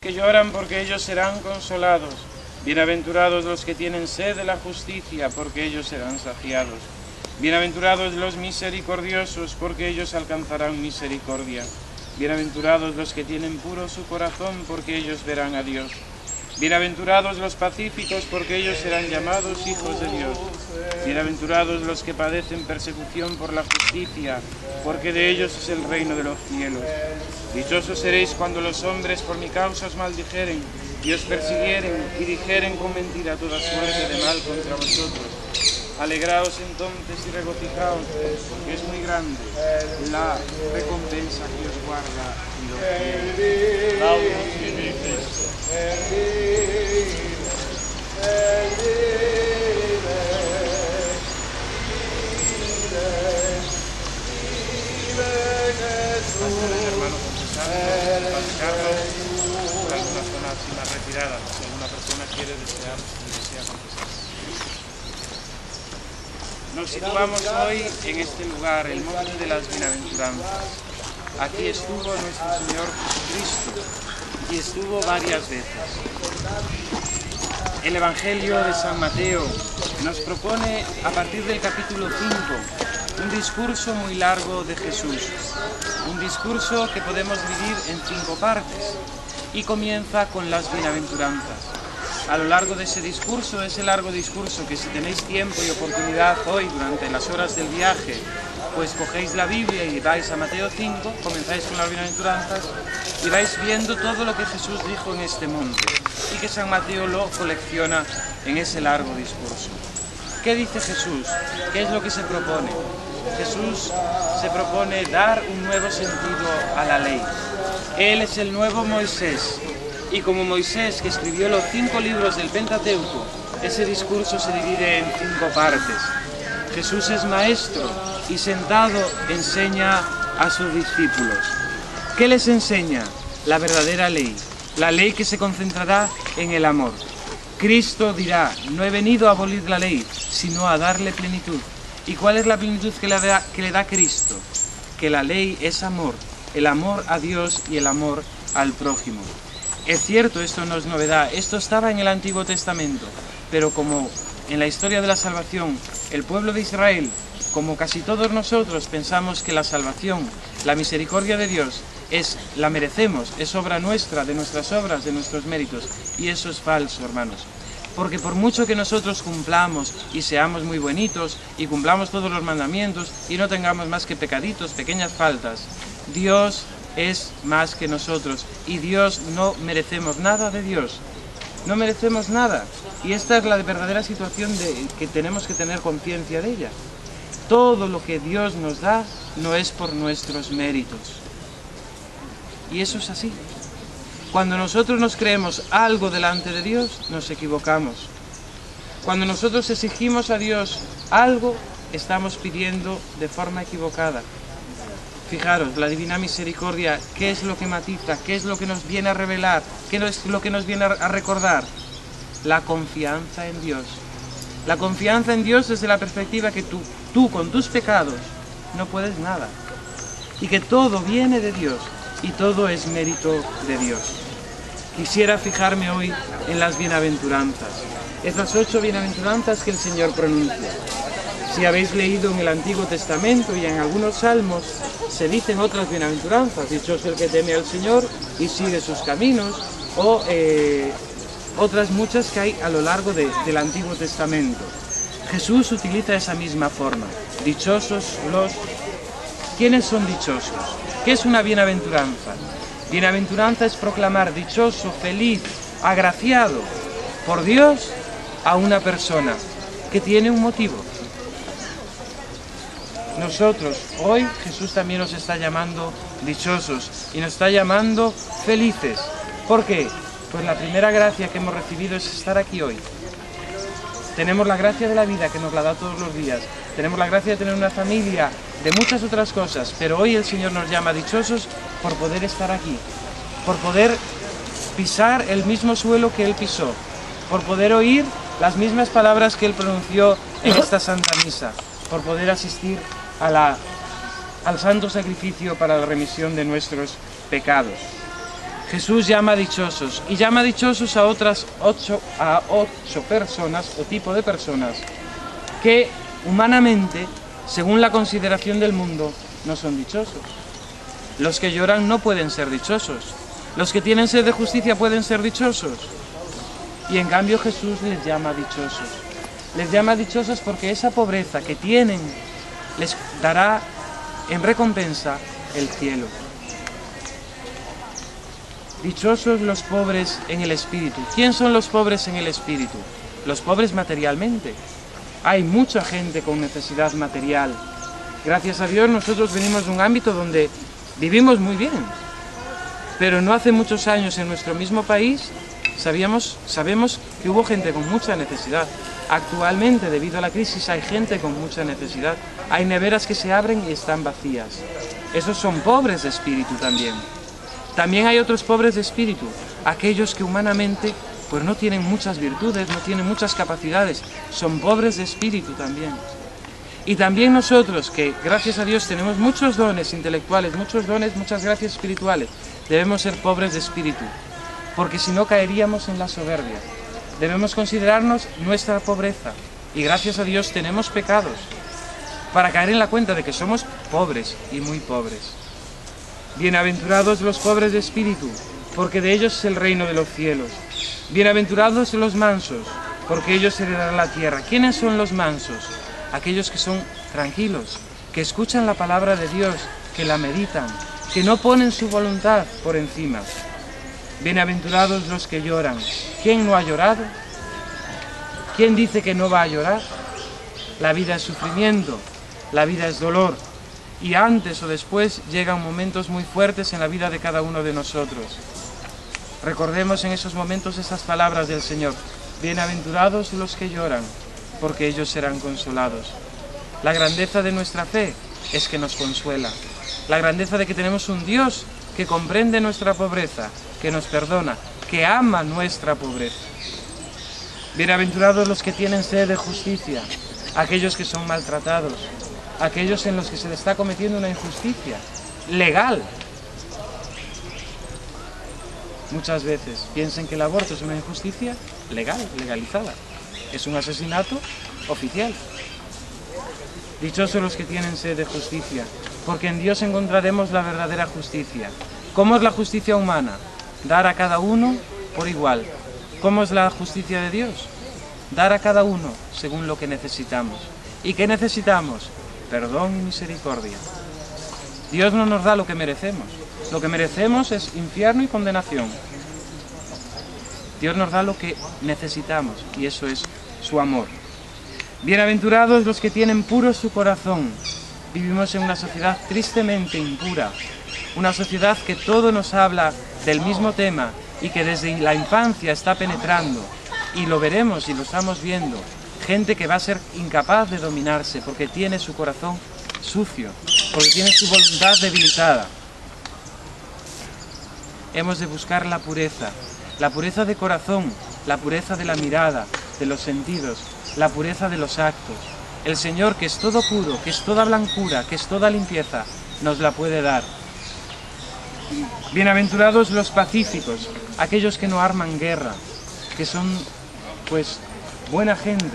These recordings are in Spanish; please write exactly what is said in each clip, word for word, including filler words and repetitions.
Que lloran porque ellos serán consolados. Bienaventurados los que tienen sed de la justicia, porque ellos serán saciados. Bienaventurados los misericordiosos, porque ellos alcanzarán misericordia. Bienaventurados los que tienen puro su corazón, porque ellos verán a Dios. Bienaventurados los pacíficos, porque ellos serán llamados hijos de Dios. Bienaventurados los que padecen persecución por la justicia, porque de ellos es el reino de los cielos. Dichosos seréis cuando los hombres por mi causa os maldijeren, y os persiguieren, y dijeren con mentira toda suerte de mal contra vosotros. Alegraos entonces y regocijaos, porque es muy grande la recompensa que os guarda en los cielos. Hermano, Carlos, por alguna zona así más retirada, si alguna persona quiere desear, desea confesarse. Nos situamos hoy en este lugar, el monte de las bienaventuranzas. Aquí estuvo nuestro Señor Jesucristo y estuvo varias veces. El Evangelio de San Mateo nos propone, a partir del capítulo cinco, un discurso muy largo de Jesús. Un discurso que podemos dividir en cinco partes y comienza con las bienaventuranzas. A lo largo de ese discurso, ese largo discurso que si tenéis tiempo y oportunidad hoy durante las horas del viaje, pues cogéis la Biblia y vais a Mateo cinco, comenzáis con las bienaventuranzas y vais viendo todo lo que Jesús dijo en este monte y que San Mateo lo colecciona en ese largo discurso. ¿Qué dice Jesús? ¿Qué es lo que se propone? Jesús se propone dar un nuevo sentido a la ley. Él es el nuevo Moisés, y como Moisés, que escribió los cinco libros del Pentateuco, ese discurso se divide en cinco partes. Jesús es maestro y sentado enseña a sus discípulos. ¿Qué les enseña? La verdadera ley, la ley que se concentrará en el amor. Cristo dirá, no he venido a abolir la ley, sino a darle plenitud. ¿Y cuál es la plenitud que le da, que le da Cristo? Que la ley es amor, el amor a Dios y el amor al prójimo. Es cierto, esto no es novedad, esto estaba en el Antiguo Testamento, pero como en la historia de la salvación, el pueblo de Israel, como casi todos nosotros, pensamos que la salvación, la misericordia de Dios, es, la merecemos, es obra nuestra, de nuestras obras, de nuestros méritos, y eso es falso, hermanos. Porque por mucho que nosotros cumplamos y seamos muy buenitos y cumplamos todos los mandamientos y no tengamos más que pecaditos, pequeñas faltas, Dios es más que nosotros y Dios no merecemos nada de Dios, no merecemos nada. Y esta es la verdadera situación de, que tenemos que tener conciencia de ella. Todo lo que Dios nos da no es por nuestros méritos. Y eso es así. Cuando nosotros nos creemos algo delante de Dios, nos equivocamos. Cuando nosotros exigimos a Dios algo, estamos pidiendo de forma equivocada. Fijaros, la divina misericordia, ¿qué es lo que matiza? ¿Qué es lo que nos viene a revelar? ¿Qué es lo que nos viene a recordar? La confianza en Dios. La confianza en Dios desde la perspectiva que tú, tú con tus pecados no puedes nada. Y que todo viene de Dios y todo es mérito de Dios. Quisiera fijarme hoy en las bienaventuranzas. Esas ocho bienaventuranzas que el Señor pronuncia. Si habéis leído en el Antiguo Testamento y en algunos salmos, se dicen otras bienaventuranzas. Dichoso el que teme al Señor y sigue sus caminos, o eh, otras muchas que hay a lo largo de, del Antiguo Testamento. Jesús utiliza esa misma forma. Dichosos los... ¿Quiénes son dichosos? ¿Qué es una bienaventuranza? Bienaventuranza es proclamar dichoso, feliz, agraciado por Dios a una persona que tiene un motivo. Nosotros, hoy Jesús también nos está llamando dichosos y nos está llamando felices. ¿Por qué? Pues la primera gracia que hemos recibido es estar aquí hoy. Tenemos la gracia de la vida que nos la da todos los días. Tenemos la gracia de tener una familia, de muchas otras cosas, pero hoy el Señor nos llama dichosos por poder estar aquí, por poder pisar el mismo suelo que Él pisó, por poder oír las mismas palabras que Él pronunció en esta Santa Misa, por poder asistir a la, al santo sacrificio para la remisión de nuestros pecados. Jesús llama dichosos, y llama dichosos a otras ocho, a ocho personas, o tipo de personas, que humanamente, según la consideración del mundo, no son dichosos. Los que lloran no pueden ser dichosos. Los que tienen sed de justicia pueden ser dichosos. Y en cambio Jesús les llama dichosos. Les llama dichosos porque esa pobreza que tienen les dará en recompensa el cielo. Dichosos los pobres en el espíritu. ¿Quién son los pobres en el espíritu? Los pobres materialmente. Hay mucha gente con necesidad material. Gracias a Dios nosotros venimos de un ámbito donde vivimos muy bien. Pero no hace muchos años en nuestro mismo país sabíamos, sabemos que hubo gente con mucha necesidad. Actualmente, debido a la crisis, hay gente con mucha necesidad. Hay neveras que se abren y están vacías. Esos son pobres de espíritu también. También hay otros pobres de espíritu, aquellos que humanamente pues no tienen muchas virtudes, no tienen muchas capacidades, son pobres de espíritu también. Y también nosotros, que gracias a Dios tenemos muchos dones intelectuales, muchos dones, muchas gracias espirituales, debemos ser pobres de espíritu, porque si no caeríamos en la soberbia. Debemos considerarnos nuestra pobreza, y gracias a Dios tenemos pecados, para caer en la cuenta de que somos pobres y muy pobres. Bienaventurados los pobres de espíritu, porque de ellos es el reino de los cielos. Bienaventurados los mansos, porque ellos heredarán la tierra. ¿Quiénes son los mansos? Aquellos que son tranquilos, que escuchan la palabra de Dios, que la meditan, que no ponen su voluntad por encima. Bienaventurados los que lloran. ¿Quién no ha llorado? ¿Quién dice que no va a llorar? La vida es sufrimiento, la vida es dolor. Y antes o después llegan momentos muy fuertes en la vida de cada uno de nosotros. Recordemos en esos momentos esas palabras del Señor. Bienaventurados los que lloran, porque ellos serán consolados. La grandeza de nuestra fe es que nos consuela. La grandeza de que tenemos un Dios que comprende nuestra pobreza, que nos perdona, que ama nuestra pobreza. Bienaventurados los que tienen sed de justicia, aquellos que son maltratados, aquellos en los que se le está cometiendo una injusticia legal. Muchas veces piensen que el aborto es una injusticia legal, legalizada. Es un asesinato oficial. Dichosos los que tienen sed de justicia, porque en Dios encontraremos la verdadera justicia. ¿Cómo es la justicia humana? Dar a cada uno por igual. ¿Cómo es la justicia de Dios? Dar a cada uno según lo que necesitamos. ¿Y qué necesitamos? Perdón y misericordia. Dios no nos da lo que merecemos. Lo que merecemos es infierno y condenación. Dios nos da lo que necesitamos, y eso es su amor. Bienaventurados los que tienen puro su corazón. Vivimos en una sociedad tristemente impura, una sociedad que todo nos habla del mismo tema y que desde la infancia está penetrando, y lo veremos y lo estamos viendo. Gente que va a ser incapaz de dominarse porque tiene su corazón sucio, porque tiene su voluntad debilitada. Hemos de buscar la pureza, la pureza de corazón, la pureza de la mirada, de los sentidos, la pureza de los actos. El Señor, que es todo puro, que es toda blancura, que es toda limpieza, nos la puede dar. Bienaventurados los pacíficos, aquellos que no arman guerra, que son, pues, buena gente.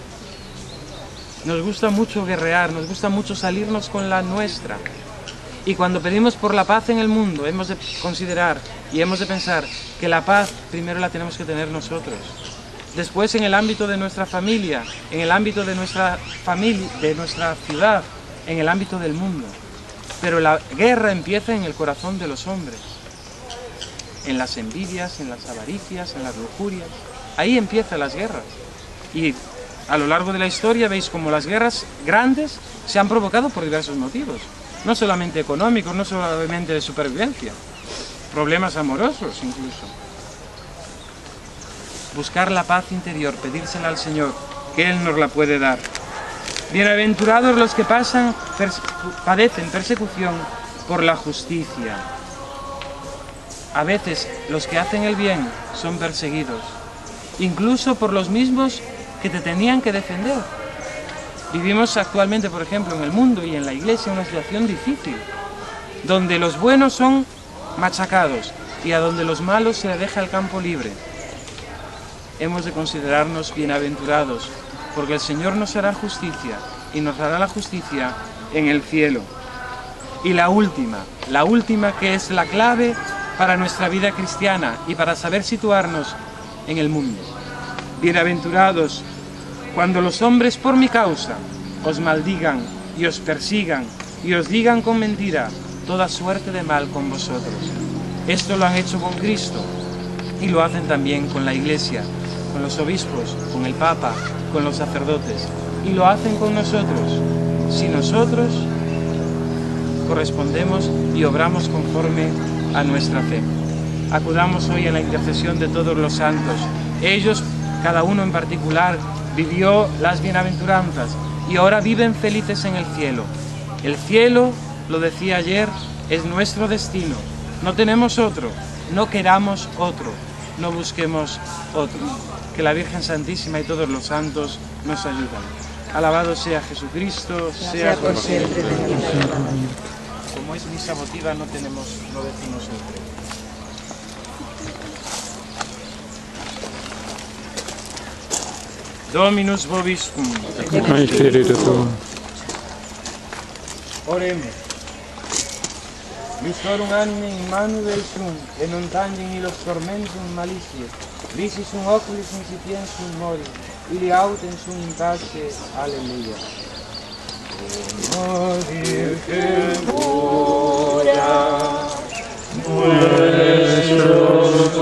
Nos gusta mucho guerrear, nos gusta mucho salirnos con la nuestra. Y cuando pedimos por la paz en el mundo, hemos de considerar y hemos de pensar que la paz primero la tenemos que tener nosotros. Después, en el ámbito de nuestra familia, en el ámbito de nuestra familia, de nuestra ciudad, en el ámbito del mundo. Pero la guerra empieza en el corazón de los hombres, en las envidias, en las avaricias, en las lujurias. Ahí empiezan las guerras. Y a lo largo de la historia veis como las guerras grandes se han provocado por diversos motivos. No solamente económicos, no solamente de supervivencia, problemas amorosos incluso. Buscar la paz interior, pedírsela al Señor, que Él nos la puede dar. Bienaventurados los que pasan, perse- padecen persecución por la justicia. A veces los que hacen el bien son perseguidos, incluso por los mismos que te tenían que defender. Vivimos actualmente, por ejemplo, en el mundo y en la Iglesia una situación difícil, donde los buenos son machacados y a donde los malos se les deja el campo libre. Hemos de considerarnos bienaventurados, porque el Señor nos hará justicia, y nos hará la justicia en el cielo. Y la última, la última que es la clave para nuestra vida cristiana y para saber situarnos en el mundo. Bienaventurados cuando los hombres por mi causa os maldigan y os persigan y os digan con mentira toda suerte de mal con vosotros. Esto lo han hecho con Cristo y lo hacen también con la Iglesia, con los obispos, con el Papa, con los sacerdotes, y lo hacen con nosotros, si nosotros correspondemos y obramos conforme a nuestra fe. Acudamos hoy a la intercesión de todos los santos. Ellos, cada uno en particular, vivió las bienaventuranzas y ahora viven felices en el cielo. El cielo, lo decía ayer, es nuestro destino. No tenemos otro, no queramos otro, no busquemos otro. Que la Virgen Santísima y todos los santos nos ayuden. Alabado sea Jesucristo, sea por siempre. Como es misa votiva, no tenemos, no decimos el credo. Dominus vobiscum. Ai spiritu tuo. Oremos. Vistorum anime in manu del sum, e non tangem illos tormentum malicie, visis un oculis incipiensum mori, ili autem sum in pace. Aleluya. Oh, Virgen pura, nuestros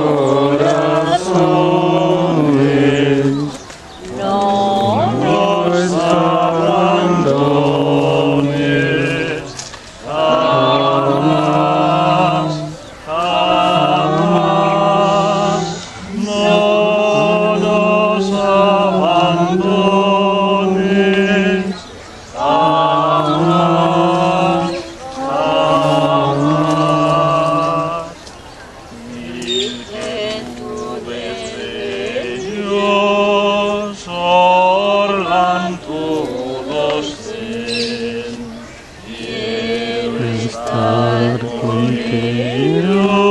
corazones, no nos abandones, jamás, jamás, no nos abandones, jamás, jamás. Virgen tu deseos orlan todos ten, quiero estar contigo.